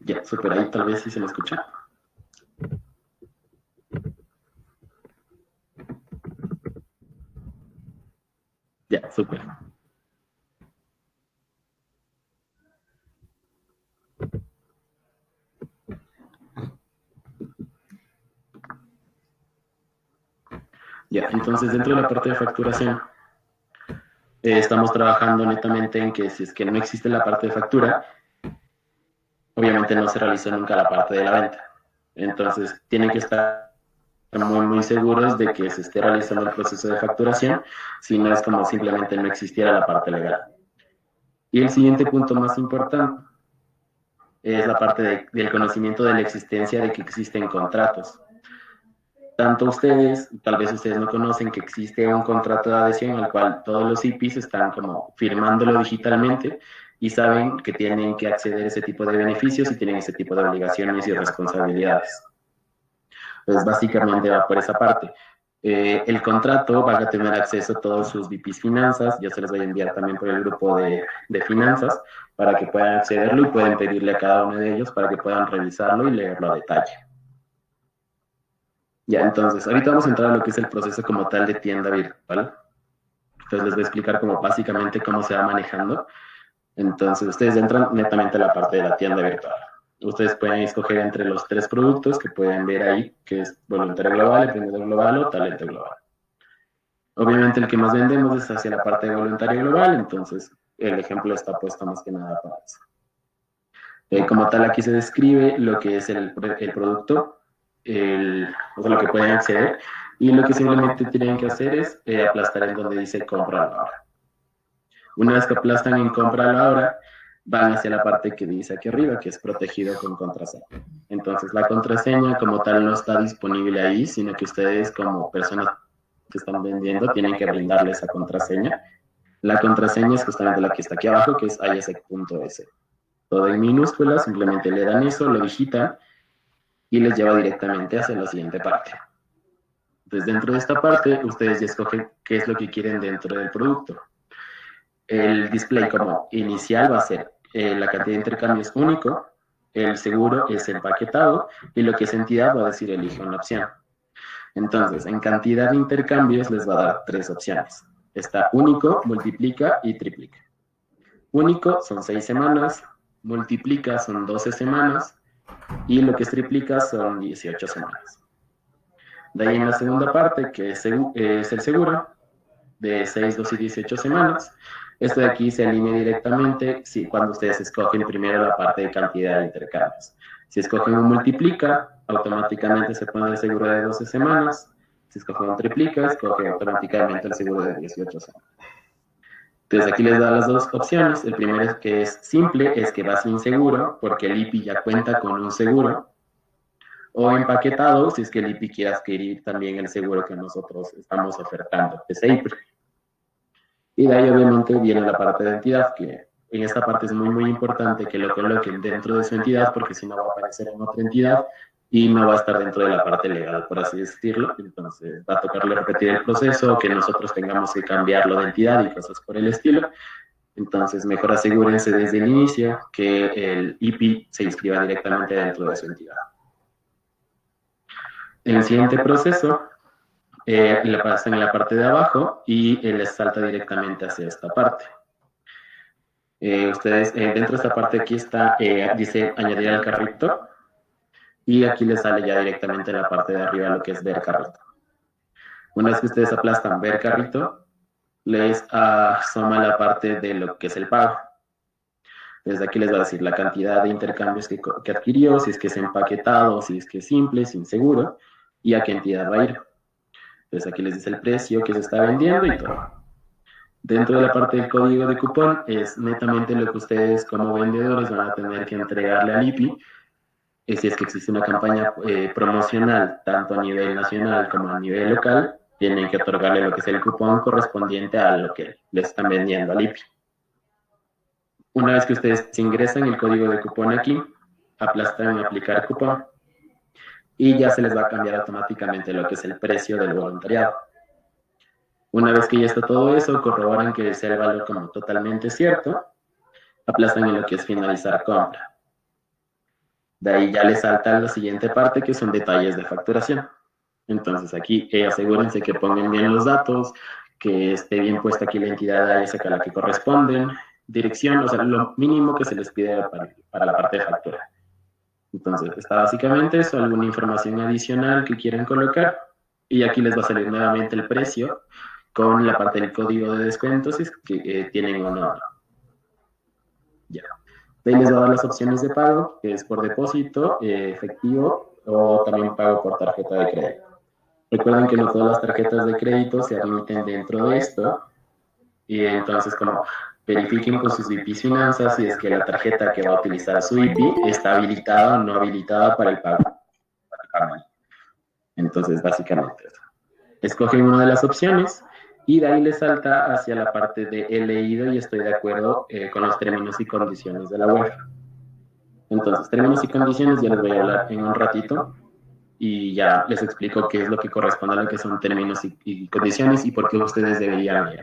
Ya, súper, ahí tal vez sí se me escucha. Ya, súper. Ya, entonces dentro de la parte de facturación, estamos trabajando netamente en que si es que no existe la parte de factura, obviamente no se realizó nunca la parte de la venta. Entonces tienen que estar muy seguros de que se esté realizando el proceso de facturación, si no es como simplemente no existiera la parte legal. Y el siguiente punto más importante es la parte del conocimiento de la existencia de que existen contratos. Tanto ustedes, tal vez ustedes no conocen que existe un contrato de adhesión en el cual todos los IPs están como firmándolo digitalmente y saben que tienen que acceder a ese tipo de beneficios y tienen ese tipo de obligaciones y responsabilidades. Pues básicamente va por esa parte. El contrato van a tener acceso a todos sus VPs finanzas, yo se los voy a enviar también por el grupo de finanzas para que puedan accederlo y pueden pedirle a cada uno de ellos para que puedan revisarlo y leerlo a detalle. Ya, entonces, ahorita vamos a entrar a lo que es el proceso como tal de tienda virtual. Entonces les voy a explicar como básicamente cómo se va manejando. Entonces, ustedes entran netamente a la parte de la tienda virtual. Ustedes pueden escoger entre los 3 productos que pueden ver ahí, que es voluntario global, emprendedor global o talento global. Obviamente el que más vendemos es hacia la parte de voluntario global, entonces el ejemplo está puesto más que nada para eso. Como tal, aquí se describe lo que es el producto, o sea, lo que pueden acceder, y lo que simplemente tienen que hacer es aplastar en donde dice compra ahora. Una vez que aplastan en compra ahora, van hacia la parte que dice aquí arriba, que es protegido con contraseña. Entonces, la contraseña como tal no está disponible ahí, sino que ustedes como personas que están vendiendo tienen que brindarle esa contraseña. La contraseña es justamente la que está aquí abajo, que es isec.es. Todo en minúsculas, simplemente le dan eso, lo digitan y les lleva directamente hacia la siguiente parte. Entonces, dentro de esta parte, ustedes ya escogen qué es lo que quieren dentro del producto. El display como inicial va a ser la cantidad de intercambios único, el seguro es empaquetado y lo que es entidad va a decir elige una opción. Entonces, en cantidad de intercambios les va a dar 3 opciones. Está único, multiplica y triplica. Único son 6 semanas, multiplica son 12 semanas y lo que es triplica son 18 semanas. De ahí en la segunda parte, que es el seguro, de 6, 12 y 18 semanas. Esto de aquí se alinea directamente cuando ustedes escogen primero la parte de cantidad de intercambios. Si escogen un multiplica, automáticamente se pone el seguro de 12 semanas. Si escogen un triplica, escoge automáticamente el seguro de 18 semanas. Entonces aquí les da las dos opciones. El primero que es simple, es que va sin seguro, porque el IPI ya cuenta con un seguro. O empaquetado, si es que el IPI quiere adquirir también el seguro que nosotros estamos ofertando, que es EIPRE. Y de ahí obviamente viene la parte de entidad, que en esta parte es muy importante que lo coloquen dentro de su entidad, porque si no va a aparecer en otra entidad y no va a estar dentro de la parte legal, por así decirlo. Entonces va a tocarle repetir el proceso, que nosotros tengamos que cambiarlo de entidad y cosas por el estilo. Entonces mejor asegúrense desde el inicio que el IPI se inscriba directamente dentro de su entidad. En el siguiente proceso, le pasan en la parte de abajo y les salta directamente hacia esta parte. Ustedes, dentro de esta parte aquí está, dice añadir al carrito, y aquí les sale ya directamente en la parte de arriba lo que es ver carrito. Una vez que ustedes aplastan ver carrito, les asoma la parte de lo que es el pago. Desde aquí les va a decir la cantidad de intercambios que adquirió, si es que es empaquetado, si es que es simple, sin seguro, y a qué entidad va a ir. Entonces aquí les dice el precio que se está vendiendo y todo. Dentro de la parte del código de cupón es netamente lo que ustedes como vendedores van a tener que entregarle al IPI, si es que existe una campaña promocional, tanto a nivel nacional como a nivel local, tienen que otorgarle lo que es el cupón correspondiente a lo que le están vendiendo al IPI. Una vez que ustedes ingresan el código de cupón aquí, aplastan en aplicar cupón y ya se les va a cambiar automáticamente lo que es el precio del voluntariado. Una vez que ya está todo eso, corroboran que sea el valor como totalmente cierto, aplastan en lo que es finalizar compra. De ahí ya le salta la siguiente parte, que son detalles de facturación. Entonces aquí asegúrense que pongan bien los datos, que esté bien puesta aquí la entidad a esa a la que corresponden, dirección, o sea, lo mínimo que se les pide para la parte de factura. Entonces, está básicamente eso, alguna información adicional que quieran colocar, y aquí les va a salir nuevamente el precio con la parte del código de descuentos si es que tienen o no. Ya. De ahí les va a dar las opciones de pago, que es por depósito, efectivo o también pago por tarjeta de crédito. Recuerden que no todas las tarjetas de crédito se admiten dentro de esto, y entonces como verifiquen con sus IPs finanzas si es que la tarjeta que va a utilizar su IP está habilitada o no habilitada para el pago. Entonces, básicamente eso. Escogen una de las opciones y de ahí les salta hacia la parte de he leído y estoy de acuerdo con los términos y condiciones de la web. Entonces, términos y condiciones ya les voy a hablar en un ratito y ya les explico qué es lo que corresponde a lo que son términos y condiciones y por qué ustedes deberían leer.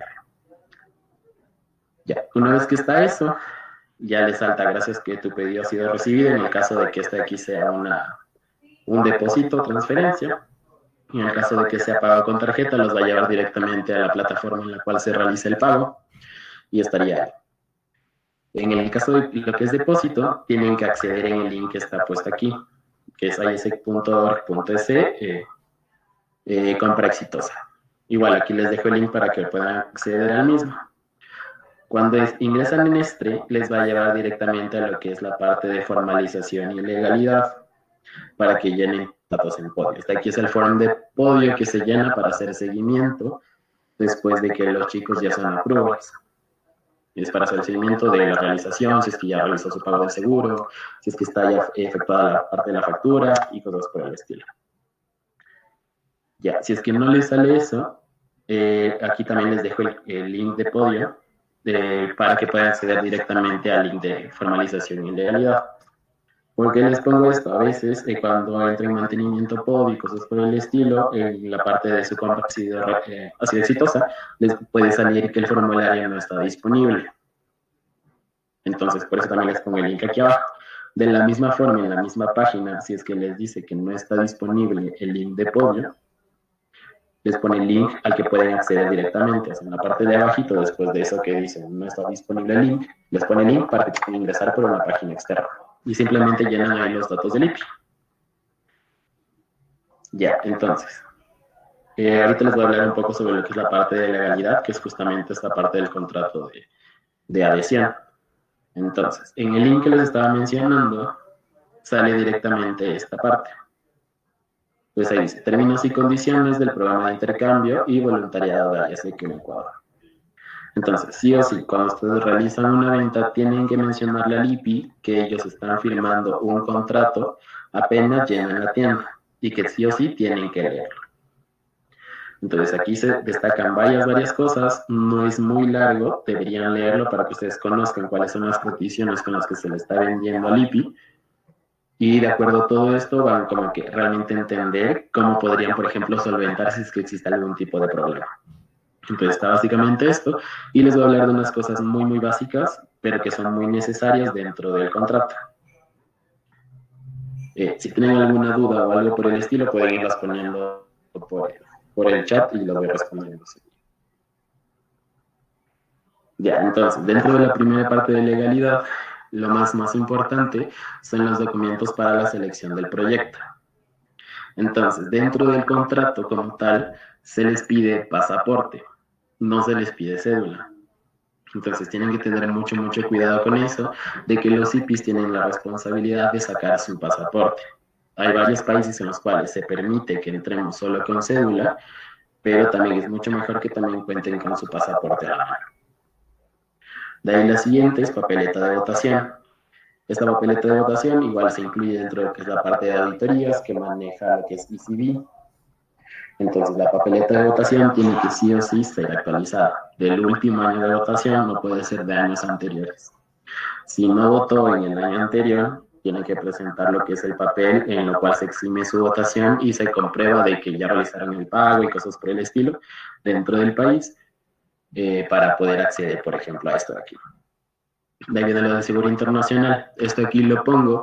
Ya, una vez que está eso, ya les salta gracias que tu pedido ha sido recibido en el caso de que este aquí sea un depósito o transferencia. En el caso de que sea pagado con tarjeta, los va a llevar directamente a la plataforma en la cual se realice el pago y estaría ahí. En el caso de lo que es depósito, tienen que acceder en el link que está puesto aquí, que es isec.org.es, compra exitosa. Igual, aquí les dejo el link para que puedan acceder al mismo. Cuando ingresan en este, les va a llevar directamente a lo que es la parte de formalización y legalidad, para que llenen datos en podio. Este aquí es el form de podio que se llena para hacer seguimiento después de que los chicos ya son aprobados. Es para hacer el seguimiento de la realización, si es que ya realizó su pago de seguro, si es que está ya efectuada la parte de la factura y cosas por el estilo. Ya, si es que no les sale eso, aquí también les dejo el link de podio para que puedan acceder directamente al link de formalización y legalidad. ¿Por qué les pongo esto? A veces cuando entra en mantenimiento POD y cosas por el estilo, la parte de su compra ha sido exitosa, les puede salir que el formulario no está disponible. Entonces, por eso también les pongo el link aquí abajo. De la misma forma, en la misma página, si es que les dice que no está disponible el link de podio, les pone el link al que pueden acceder directamente. O sea, en la parte de abajito, después de eso que dice no está disponible el link, les pone el link para que puedan ingresar por una página externa. Y simplemente llenan ahí los datos del IP. Ya, entonces, ahorita les voy a hablar un poco sobre lo que es la parte de legalidad, que es justamente esta parte del contrato de adhesión. Entonces, en el link que les estaba mencionando, sale directamente esta parte. Pues ahí dice, términos y condiciones del programa de intercambio y voluntariado de ISEC en Ecuador. Entonces, sí o sí, cuando ustedes realizan una venta, tienen que mencionarle al IPI que ellos están firmando un contrato apenas llenan la tienda y que sí o sí tienen que leerlo. Entonces, aquí se destacan varias cosas, no es muy largo, deberían leerlo para que ustedes conozcan cuáles son las condiciones con las que se le está vendiendo al IPI. Y de acuerdo a todo esto, van como que realmente entender cómo podrían, por ejemplo, solventar si es que existe algún tipo de problema. Entonces está básicamente esto, y les voy a hablar de unas cosas muy básicas, pero que son muy necesarias dentro del contrato. Si tienen alguna duda o algo por el estilo, pueden irlas poniendo por el chat y lo voy respondiendo. Ya, entonces, dentro de la primera parte de legalidad, lo más importante son los documentos para la selección del proyecto. Entonces, dentro del contrato como tal, se les pide pasaporte, no se les pide cédula. Entonces, tienen que tener mucho cuidado con eso, de que los IPs tienen la responsabilidad de sacar su pasaporte. Hay varios países en los cuales se permite que entremos solo con cédula, pero también es mucho mejor que también cuenten con su pasaporte a la mano. De ahí la siguiente es papeleta de votación. Esta papeleta de votación igual se incluye dentro de lo que es la parte de auditorías que maneja lo que es ECB. Entonces la papeleta de votación tiene que sí o sí ser actualizada. Del último año de votación no puede ser de años anteriores. Si no votó en el año anterior, tiene que presentar lo que es el papel en lo cual se exime su votación y se comprueba de que ya realizaron el pago y cosas por el estilo dentro del país para poder acceder, por ejemplo, a esto de aquí. De ahí viene lo de seguro internacional. Esto aquí lo pongo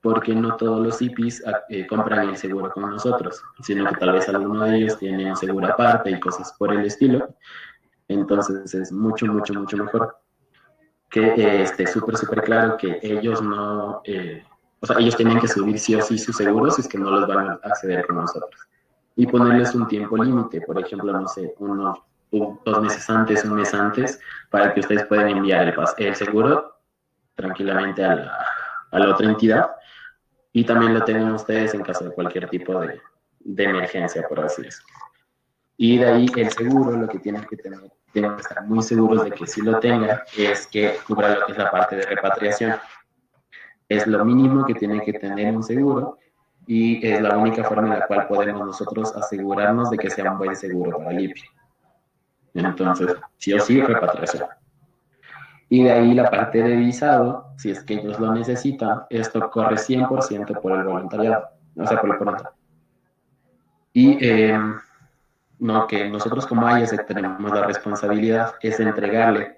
porque no todos los IPs compran el seguro con nosotros, sino que tal vez alguno de ellos tiene un seguro aparte y cosas por el estilo. Entonces es mucho, mucho, mucho mejor que esté súper, súper claro que ellos no, o sea, ellos tienen que subir sí o sí sus seguros si es que no los van a acceder con nosotros. Y ponerles un tiempo límite, por ejemplo, no sé, 2 meses antes, un mes antes, para que ustedes puedan enviar el seguro tranquilamente a la otra entidad y también lo tengan ustedes en caso de cualquier tipo de emergencia, por así decirlo. Y de ahí el seguro, lo que tienen que tener, tienen que estar muy seguros de que si lo tengan, es que cubra lo que es la parte de repatriación. Es lo mínimo que tiene que tener un seguro y es la única forma en la cual podemos nosotros asegurarnos de que sea un buen seguro para el IPI. Entonces, sí o sí, repatriación. Y de ahí la parte de visado, si es que ellos lo necesitan, esto corre 100% por el voluntariado, o sea, por el pronto. Y no, que nosotros como IESEC tenemos la responsabilidad es entregarle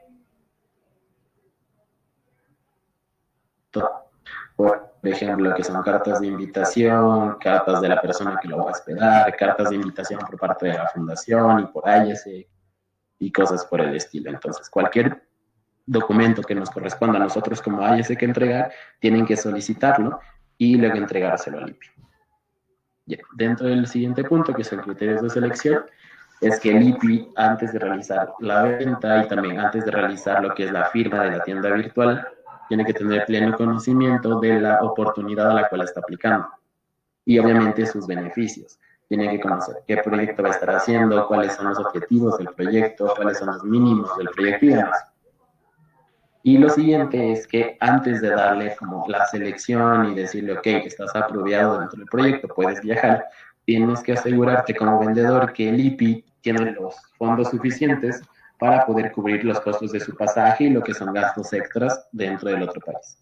todo. Por ejemplo, que son cartas de invitación, cartas de la persona que lo va a hospedar, cartas de invitación por parte de la fundación y por IESEC y cosas por el estilo. Entonces, cualquier documento que nos corresponda a nosotros como IESEC entregar, tienen que solicitarlo y luego entregárselo al IPI. Ya, dentro del siguiente punto, que son criterios de selección, es que el IPI, antes de realizar la venta y también antes de realizar lo que es la firma de la tienda virtual, tiene que tener pleno conocimiento de la oportunidad a la cual está aplicando y obviamente sus beneficios. Tiene que conocer qué proyecto va a estar haciendo, cuáles son los objetivos del proyecto, cuáles son los mínimos del proyecto y demás. Y lo siguiente es que antes de darle como la selección y decirle, ok, estás aprobado dentro del proyecto, puedes viajar, tienes que asegurarte como vendedor que el IPI tiene los fondos suficientes para poder cubrir los costos de su pasaje y lo que son gastos extras dentro del otro país.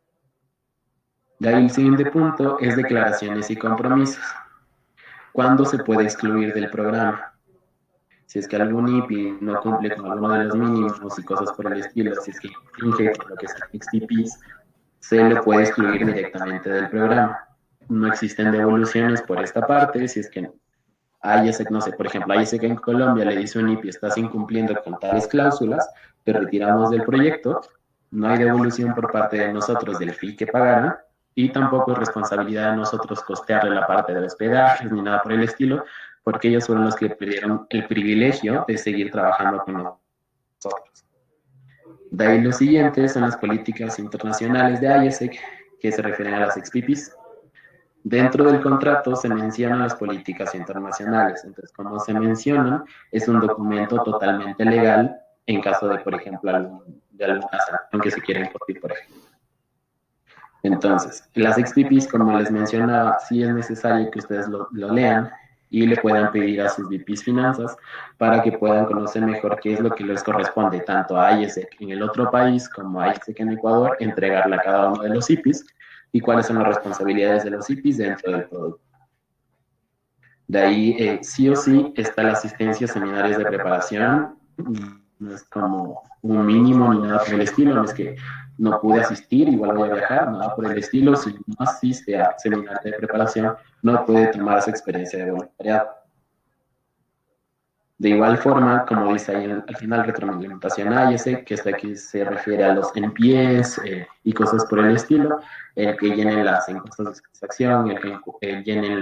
De ahí el siguiente punto es declaraciones y compromisos. ¿Cuándo se puede excluir del programa? Si es que algún IPI no cumple con alguno de los mínimos y cosas por el estilo, si es que infringe lo que es el XTPs, se le puede excluir directamente del programa. No existen devoluciones por esta parte, si es que IESEC, no sé, por ejemplo, IESEC en Colombia le dice a un IPI, estás incumpliendo con tales cláusulas, te retiramos del proyecto, no hay devolución por parte de nosotros del fee que pagaron, y tampoco es responsabilidad de nosotros costearle la parte de hospedajes ni nada por el estilo, porque ellos fueron los que pidieron el privilegio de seguir trabajando con nosotros. De ahí lo siguiente son las políticas internacionales de IESEC, que se refieren a las XPPs. Dentro del contrato se mencionan las políticas internacionales, entonces como se mencionan, es un documento totalmente legal en caso de, por ejemplo, de alguna sanción que se quiera imponer, por ejemplo. Entonces, las XPPs, como les mencionaba, sí es necesario que ustedes lo lean y le puedan pedir a sus VPs finanzas para que puedan conocer mejor qué es lo que les corresponde tanto a IESEC en el otro país como a IESEC en Ecuador, entregarle a cada uno de los IPs y cuáles son las responsabilidades de los IPs dentro del producto. De ahí, sí o sí, está la asistencia a seminarios de preparación. No es como un mínimo ni nada por el estilo, no es que no pude asistir, igual voy a viajar, nada por el estilo. Si no asiste a seminarios de preparación, no puede tomar esa experiencia de voluntariado. De igual forma, como dice ahí al final, retroalimentación IESEC, que está aquí se refiere a los NPS y cosas por el estilo, el que llenen las encuestas de satisfacción, el que llenen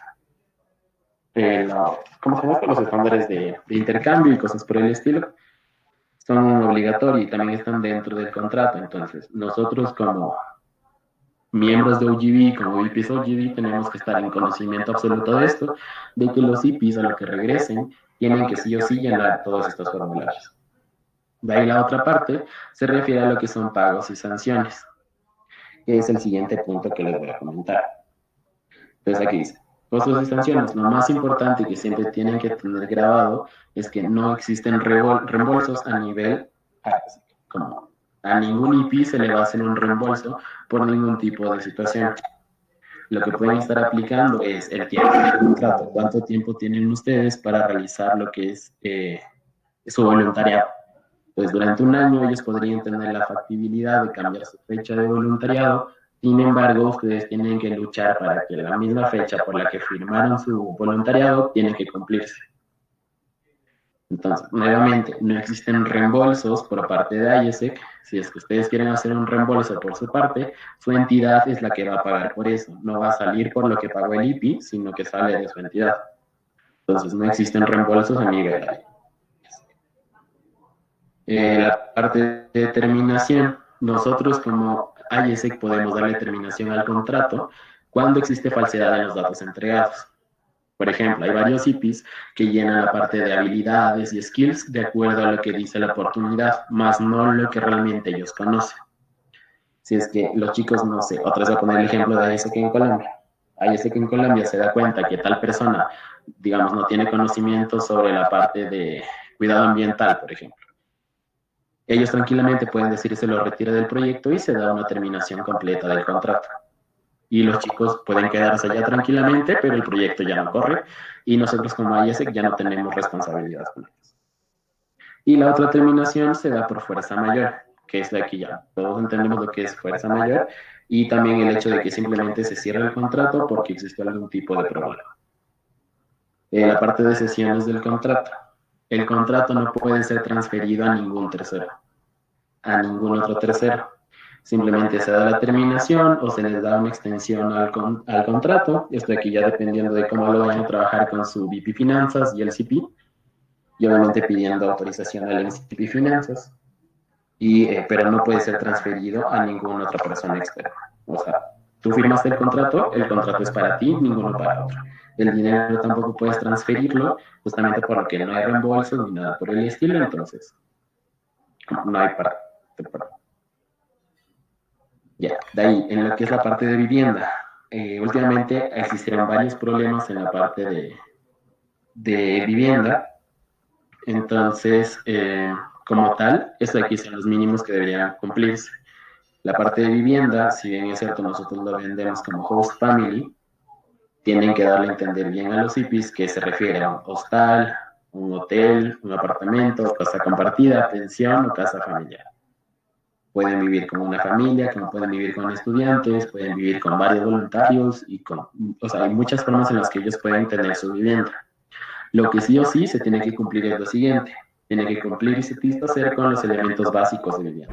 ¿cómo se llama? Los estándares de intercambio y cosas por el estilo, son obligatorios y también están dentro del contrato. Entonces, nosotros como miembros de OGB, como VPs OGB, tenemos que estar en conocimiento absoluto de esto, de que los IPs a lo que regresen tienen que sí o sí llenar todos estos formularios. De ahí la otra parte se refiere a lo que son pagos y sanciones, que es el siguiente punto que les voy a comentar. Entonces aquí dice, costos y sanciones, lo más importante que siempre tienen que tener grabado es que no existen reembolsos a nivel, como a ningún IP se le va a hacer un reembolso por ningún tipo de situación. Lo que pueden estar aplicando es el tiempo del contrato, cuánto tiempo tienen ustedes para realizar lo que es su voluntariado. Pues durante un año ellos podrían tener la factibilidad de cambiar su fecha de voluntariado Sin embargo, ustedes tienen que luchar para que la misma fecha por la que firmaron su voluntariado tiene que cumplirse. Entonces, nuevamente, no existen reembolsos por parte de IESEC. Si es que ustedes quieren hacer un reembolso por su parte, su entidad es la que va a pagar por eso. No va a salir por lo que pagó el IPI, sino que sale de su entidad. Entonces, no existen reembolsos a nivel de la parte de terminación, nosotros como IESEC podemos darle terminación al contrato cuando existe falsedad en los datos entregados. Por ejemplo, hay varios IPs que llenan la parte de habilidades y skills de acuerdo a lo que dice la oportunidad, más no lo que realmente ellos conocen. Si es que los chicos, no sé, otra vez voy a poner el ejemplo de IESEC en Colombia. IESEC en Colombia se da cuenta que tal persona, digamos, no tiene conocimiento sobre la parte de cuidado ambiental, por ejemplo. Ellos tranquilamente pueden decir se lo retira del proyecto y se da una terminación completa del contrato. Y los chicos pueden quedarse allá tranquilamente, pero el proyecto ya no corre y nosotros como IESEC ya no tenemos responsabilidad con ellos. Y la otra terminación se da por fuerza mayor, que es de aquí ya. Todos entendemos lo que es fuerza mayor y también el hecho de que simplemente se cierra el contrato porque existe algún tipo de problema. La parte de sesiones del contrato. El contrato no puede ser transferido a ningún tercero, a ningún otro tercero. Simplemente se da la terminación o se les da una extensión al contrato. Esto aquí ya dependiendo de cómo lo vayan a trabajar con su VP Finanzas y el CP. Y obviamente pidiendo autorización al CP Finanzas. Pero no puede ser transferido a ninguna otra persona externa. O sea, tú firmaste el contrato es para ti, ninguno para otro. El dinero tampoco puedes transferirlo, justamente porque no hay reembolsos ni nada por el estilo, entonces no hay parte. Ya, de ahí, en lo que es la parte de vivienda. Últimamente existieron varios problemas en la parte de vivienda. Entonces, como tal, esto de aquí son los mínimos que deberían cumplirse. La parte de vivienda, si bien es cierto, nosotros lo vendemos como host family, tienen que darle a entender bien a los IPs que se refiere a un hostal, un hotel, un apartamento, casa compartida, pensión o casa familiar. Pueden vivir con una familia, como pueden vivir con estudiantes, pueden vivir con varios voluntarios o sea, hay muchas formas en las que ellos pueden tener su vivienda. Lo que sí o sí se tiene que cumplir es lo siguiente, tiene que cumplir y satisfacer con los elementos básicos de vivienda.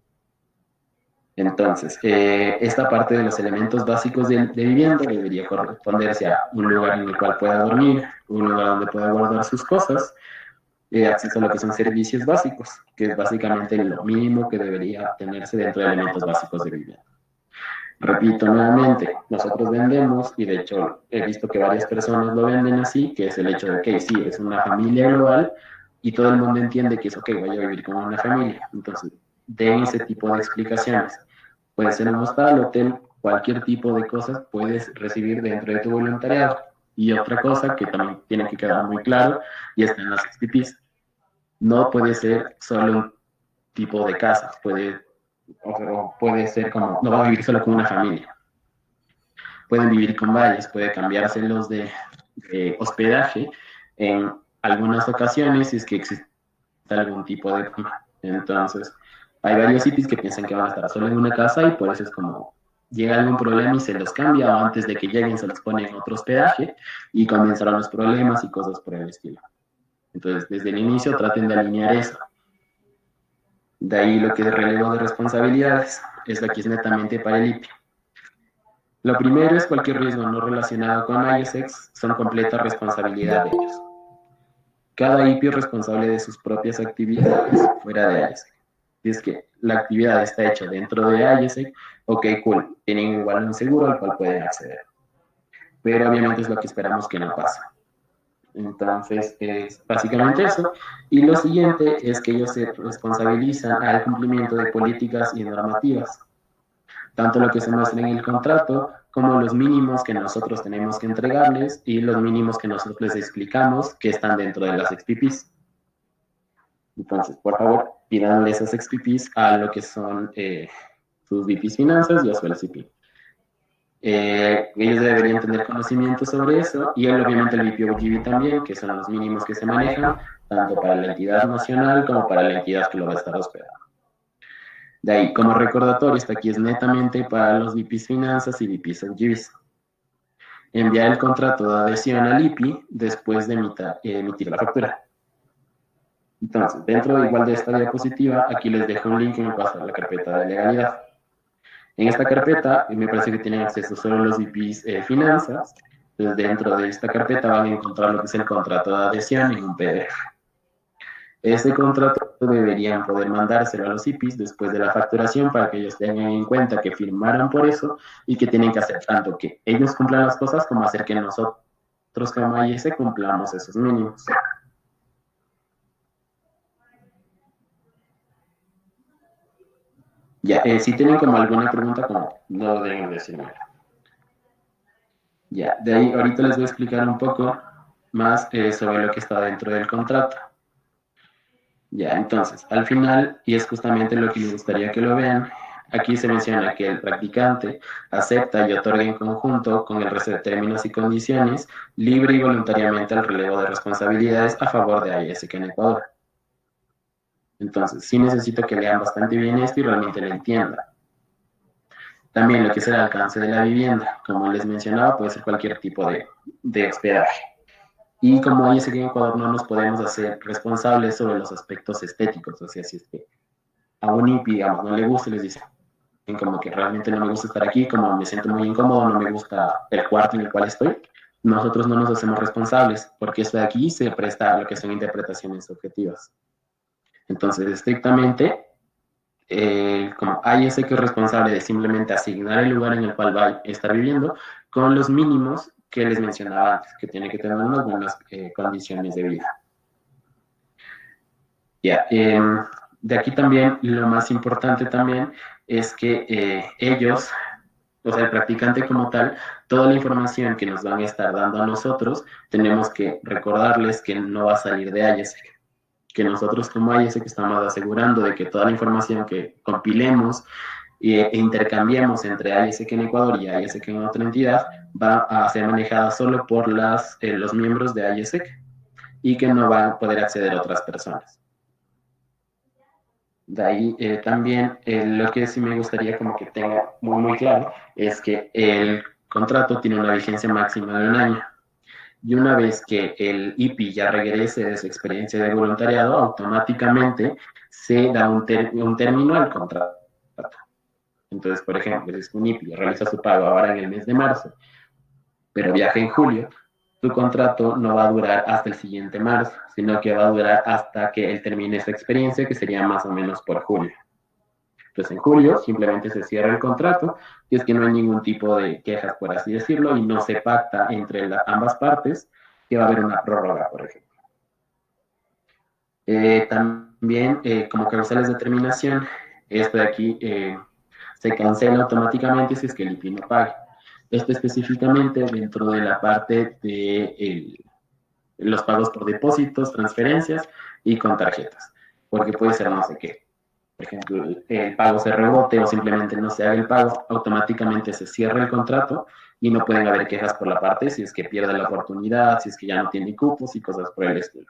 Entonces, esta parte de los elementos básicos de vivienda debería corresponderse a un lugar en el cual pueda dormir, un lugar donde pueda guardar sus cosas, acceso a lo que son servicios básicos, que es básicamente lo mínimo que debería tenerse dentro de elementos básicos de vivienda. Repito nuevamente, nosotros vendemos, y de hecho he visto que varias personas lo venden así, que es el hecho de que sí, es una familia global y todo el mundo entiende que es ok, voy a vivir como una familia. Entonces, den ese tipo de explicaciones. Puede ser un hostal, hotel, cualquier tipo de cosas puedes recibir dentro de tu voluntariado. Y otra cosa que también tiene que quedar muy claro, y está en las XPPs, no puede ser solo un tipo de casa, puede ser como, no va a vivir solo con una familia. Pueden vivir con varios, puede cambiárselos de hospedaje en algunas ocasiones si es que existe algún tipo de... Entonces, hay varios sitios que piensan que van a estar solo en una casa y por eso es como llega algún problema y se los cambia o antes de que lleguen se los pone en otro hospedaje y comenzaron los problemas y cosas por el estilo. Entonces, desde el inicio traten de alinear eso. De ahí lo que es relevo de responsabilidades. Esto aquí es netamente para el IPI. Lo primero es cualquier riesgo no relacionado con ISX son completa responsabilidad de ellos. Cada IPI es responsable de sus propias actividades fuera de ISEC. Si es que la actividad está hecha dentro de ISEC, ok, cool, tienen igual un seguro al cual pueden acceder. Pero obviamente es lo que esperamos que no pase. Entonces, es básicamente eso. Y lo siguiente es que ellos se responsabilizan al cumplimiento de políticas y normativas. Tanto lo que se muestra en el contrato como los mínimos que nosotros tenemos que entregarles y los mínimos que nosotros les explicamos que están dentro de las XPPs. Entonces, por favor, pídanle esas XPPs a lo que son sus VPs Finanzas y a su LCP. Ellos deberían tener conocimiento sobre eso y obviamente el VP también, que son los mínimos que se manejan, tanto para la entidad nacional como para la entidad que lo va a estar hospedando. De ahí, como recordatorio, esto aquí es netamente para los VPs Finanzas y VPs LGBs. Enviar el contrato de adhesión al IPI después de emitir la factura. Entonces, dentro igual de esta diapositiva, aquí les dejo un link que me pasa a la carpeta de legalidad. En esta carpeta, me parece que tienen acceso solo los VPs Finanzas. Entonces, dentro de esta carpeta van a encontrar lo que es el contrato de adhesión en un PDF. Este contrato deberían poder mandárselo a los IPs después de la facturación para que ellos tengan en cuenta que firmaron por eso y que tienen que hacer tanto que ellos cumplan las cosas como hacer que nosotros como IS cumplamos esos mínimos. Ya, si tienen como alguna pregunta, como no lo deben decirme. Ya, de ahí ahorita les voy a explicar un poco más sobre lo que está dentro del contrato. Ya, entonces, al final, y es justamente lo que me gustaría que lo vean, aquí se menciona que el practicante acepta y otorga en conjunto con el resto de términos y condiciones, libre y voluntariamente el relevo de responsabilidades a favor de AISC en Ecuador. Entonces, sí necesito que lean bastante bien esto y realmente lo entiendan. También lo que es el alcance de la vivienda, como les mencionaba, puede ser cualquier tipo de hospedaje. Y como hay ese que en Ecuador no nos podemos hacer responsables sobre los aspectos estéticos, o sea, si es que a un IPI, digamos, no le gusta y les dicen como que realmente no me gusta estar aquí, como me siento muy incómodo, no me gusta el cuarto en el cual estoy, nosotros no nos hacemos responsables, porque esto de aquí se presta a lo que son interpretaciones objetivas. Entonces, estrictamente, como hay ese que es responsable de simplemente asignar el lugar en el cual va a estar viviendo con los mínimos que les mencionaba antes, que tiene que tener unas buenas condiciones de vida. Ya, de aquí también lo más importante también es que ellos, o sea, el practicante como tal, toda la información que nos van a estar dando a nosotros, tenemos que recordarles que no va a salir de IESEC, que nosotros como IESEC estamos asegurando de que toda la información que compilemos e intercambiemos entre IESEC en Ecuador y IESEC en otra entidad va a ser manejada solo por los miembros de IESEC y que no va a poder acceder a otras personas. De ahí también lo que sí me gustaría como que tenga muy claro es que el contrato tiene una vigencia máxima de un año. Y una vez que el IPI ya regrese de su experiencia de voluntariado, automáticamente se da un término al contrato. Entonces, por ejemplo, si un IPI realiza su pago ahora en el mes de marzo, pero viaja en julio, tu contrato no va a durar hasta el siguiente marzo, sino que va a durar hasta que él termine su experiencia, que sería más o menos por julio. Entonces, en julio simplemente se cierra el contrato y es que no hay ningún tipo de quejas, por así decirlo, y no se pacta entre ambas partes que va a haber una prórroga, por ejemplo. También, como causales de terminación, esto de aquí se cancela automáticamente si es que el IPI no paga. Esto específicamente dentro de la parte de los pagos por depósitos, transferencias y con tarjetas, porque puede ser no sé qué. Por ejemplo, el pago se rebote o simplemente no se haga el pago, automáticamente se cierra el contrato y no pueden haber quejas por la parte si es que pierde la oportunidad, si es que ya no tiene cupos y cosas por el estilo.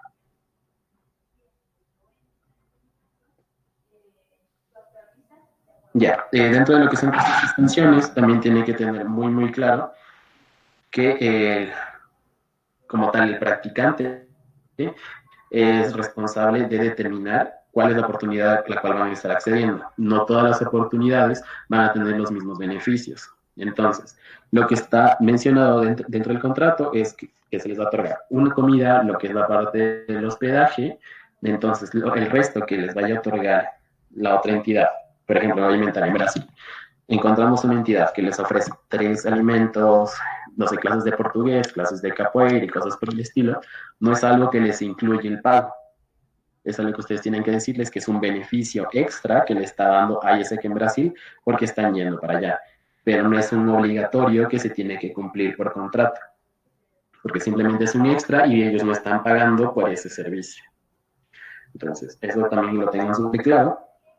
Ya, dentro de lo que son estas extensiones, también tiene que tener muy claro que como tal el practicante es responsable de determinar cuál es la oportunidad a la cual van a estar accediendo. No todas las oportunidades van a tener los mismos beneficios. Entonces, lo que está mencionado dentro del contrato es que se les va a otorgar una comida, lo que es la parte del hospedaje, entonces el resto que les vaya a otorgar la otra entidad, por ejemplo, alimentar en Brasil. Encontramos una entidad que les ofrece 3 alimentos, no sé, clases de portugués, clases de capoeira y cosas por el estilo, no es algo que les incluye el pago. Es algo que ustedes tienen que decirles que es un beneficio extra que le está dando IESEC en Brasil porque están yendo para allá. Pero no es un obligatorio que se tiene que cumplir por contrato, porque simplemente es un extra y ellos no están pagando por ese servicio. Entonces, eso también lo tengan súper claro.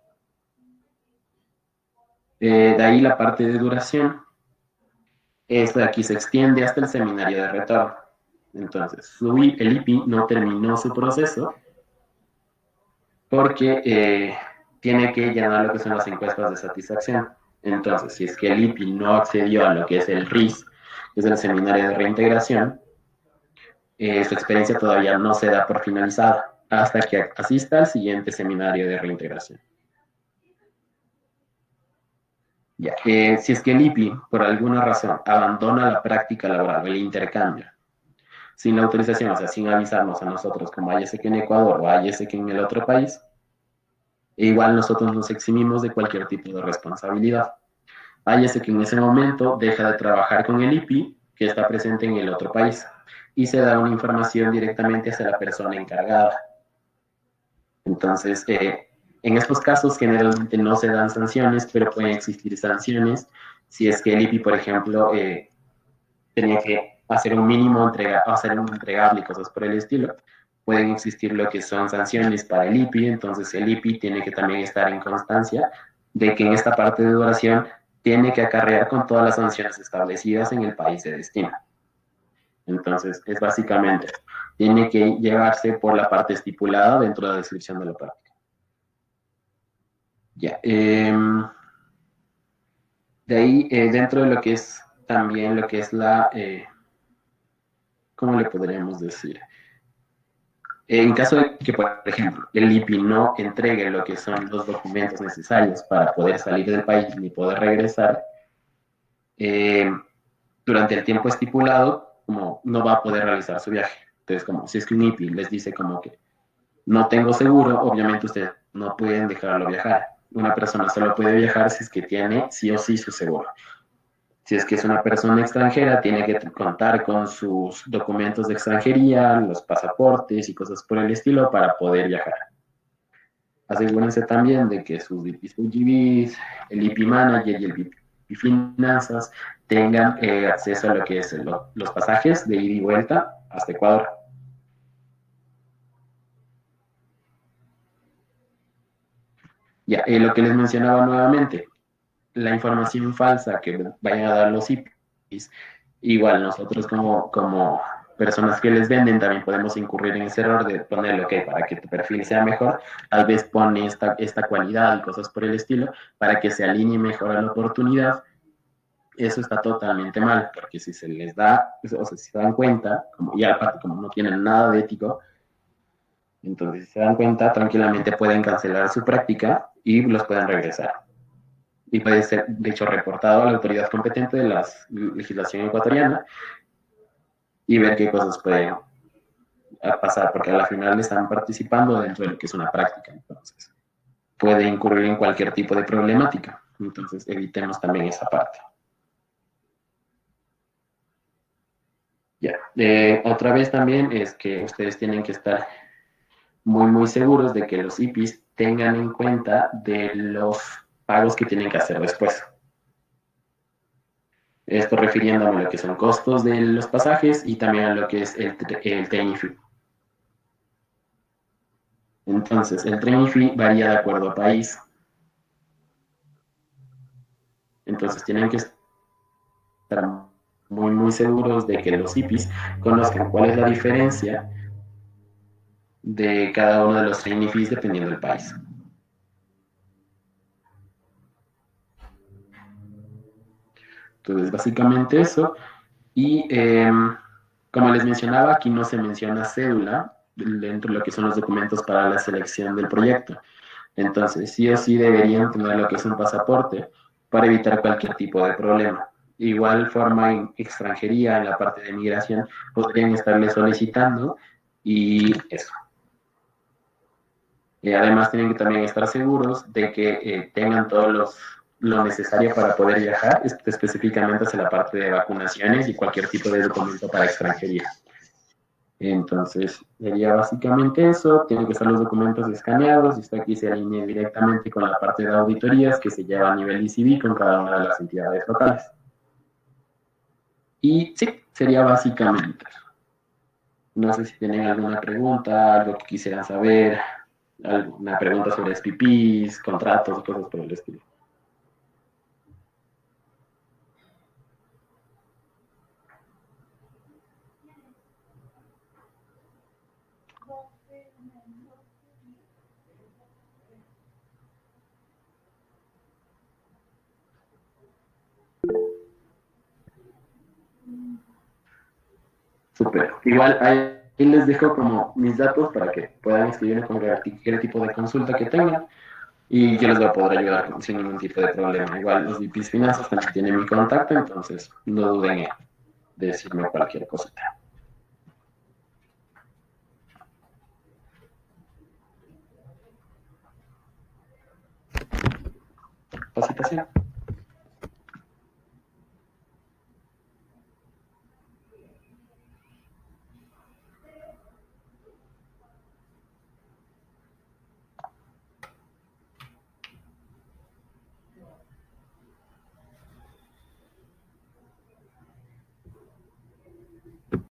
De ahí la parte de duración. Esto de aquí se extiende hasta el seminario de retorno. Entonces, el IPI no terminó su proceso porque tiene que llenar lo que son las encuestas de satisfacción. Entonces, si es que el IPI no accedió a lo que es el RIS, que es el seminario de reintegración, su experiencia todavía no se da por finalizada hasta que asista al siguiente seminario de reintegración. Ya. Si es que el IPI, por alguna razón, abandona la práctica laboral, el intercambio, sin la autorización, o sea, sin avisarnos a nosotros, como hay ese que en Ecuador o hay ese que en el otro país, igual nosotros nos eximimos de cualquier tipo de responsabilidad. Hay ese que en ese momento deja de trabajar con el IPI que está presente en el otro país y se da una información directamente hacia la persona encargada. Entonces, en estos casos generalmente no se dan sanciones, pero pueden existir sanciones si es que el IPI, por ejemplo, tenía que hacer un mínimo hacer un entregable y cosas por el estilo. Pueden existir lo que son sanciones para el IPI, entonces el IPI tiene que también estar en constancia de que en esta parte de duración tiene que acarrear con todas las sanciones establecidas en el país de destino. Entonces, es básicamente, tiene que llevarse por la parte estipulada dentro de la descripción de la práctica. Ya. De ahí, dentro de lo que es también lo que es la, ¿cómo le podríamos decir? En caso de que, por ejemplo, el IPI no entregue lo que son los documentos necesarios para poder salir del país ni poder regresar, eh, durante el tiempo estipulado, como no va a poder realizar su viaje. Entonces, como si es que un IPI les dice como que no tengo seguro, obviamente ustedes no pueden dejarlo viajar. Una persona solo puede viajar si es que tiene sí o sí su seguro. Si es que es una persona extranjera, tiene que contar con sus documentos de extranjería, los pasaportes y cosas por el estilo para poder viajar. Asegúrense también de que sus DPs, el IP Manager y el IP Finanzas tengan acceso a lo que es los pasajes de ida y vuelta hasta Ecuador. Ya, lo que les mencionaba nuevamente, la información falsa que vayan a dar los IPs, igual nosotros como personas que les venden también podemos incurrir en ese error de ponerle, ok, para que tu perfil sea mejor, tal vez pone esta cualidad y cosas por el estilo para que se alinee mejor a la oportunidad. Eso está totalmente mal, porque si se les da, o sea, si se dan cuenta, como, y aparte como no tienen nada de ético, entonces si se dan cuenta, tranquilamente pueden cancelar su práctica y los pueden regresar y puede ser, de hecho, reportado a la autoridad competente de la legislación ecuatoriana y ver qué cosas pueden pasar, porque a la final están participando dentro de lo que es una práctica, entonces puede incurrir en cualquier tipo de problemática, entonces evitemos también esa parte. Ya, otra vez también es que ustedes tienen que estar muy seguros de que los IPs tengan en cuenta de los pagos que tienen que hacer después. Esto refiriéndome a lo que son costos de los pasajes y también a lo que es el training fee. Entonces, el training fee varía de acuerdo a país. Entonces, tienen que estar muy seguros de que los IPs conozcan cuál es la diferencia de cada uno de los training fees dependiendo del país. Entonces, básicamente eso. Y como les mencionaba, aquí no se menciona cédula dentro de lo que son los documentos para la selección del proyecto. Entonces, sí o sí deberían tener lo que es un pasaporte para evitar cualquier tipo de problema. Igual forma en extranjería, en la parte de migración, podrían estarle solicitando y eso. Además, tienen que también estar seguros de que tengan lo necesario para poder viajar, específicamente hacia la parte de vacunaciones y cualquier tipo de documento para extranjería. Entonces, sería básicamente eso. Tienen que estar los documentos escaneados y esto aquí se alinea directamente con la parte de auditorías que se lleva a nivel ICB con cada una de las entidades locales. Y sí, sería básicamente eso. No sé si tienen alguna pregunta, algo que quisieran saber, alguna pregunta sobre SPPs, contratos, cosas por el estilo. Súper. Igual ahí les dejo como mis datos para que puedan escribirme con cualquier tipo de consulta que tengan y yo les voy a poder ayudar sin ningún tipo de problema. Igual los VPs Finanzas también tienen mi contacto, entonces no duden en decirme cualquier cosita. Capacitación.